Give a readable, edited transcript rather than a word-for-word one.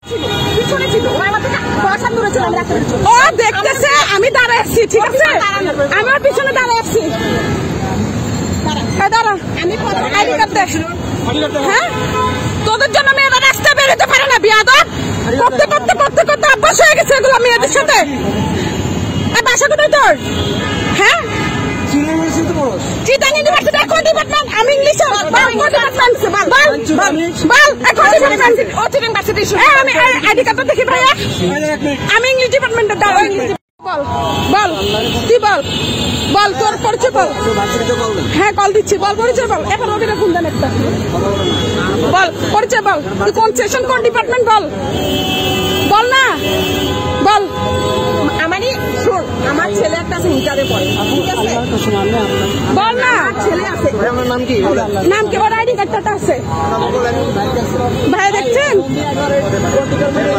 ও দেখতেছে আমি দাঁড়ায় আছি, ঠিক আছে, আমি ওর পিছনে দাঁড়ায় আছি। দাঁড়া, আইডি কার্ড দে। হ্যাঁ, তোদের জন্য মেয়েরা রাস্তায় বেরোতে পারে না, বিয়াদব করতে করতে করতে করতে অভ্যাস হয়ে গেছে এগুলো মেয়েদের সাথে। বাসা কোথায় তোর? হ্যাঁ, চিটাং ইউনিভার্সিটি কোন ডিপার্টমেন্ট? আমি ইংলিশে। আমি আইডি কার্ডটা দেখি ভাইয়া, আমি ইংলিশ ডিপার্টমেন্টের দাঁড়া। বল বল, তুই বল, বল তোর পরিচয় বল। হ্যাঁ কল দিচ্ছি, বল পরিচয় বল। এখন ওদের ফোন দেন একটা, বল পরিচয় বল। তুই কোন সেকশন, কোন ডিপার্টমেন্ট বল, বল না, বল। আমারই শোন, আমার ছেলে একটা আছে ইন্টারে পড়ে, ঠিক আছে, বল না। ছেলে আছে, নাম কি? নাম কি? ওর আইডি কার্ডটা আছে ভাই, দেখছেন?